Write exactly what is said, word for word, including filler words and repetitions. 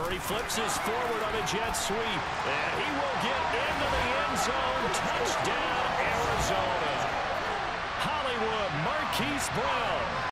Murray flips his forward on a jet sweep, and he will get into the end zone. Touchdown, Arizona. Hollywood Marquise Brown.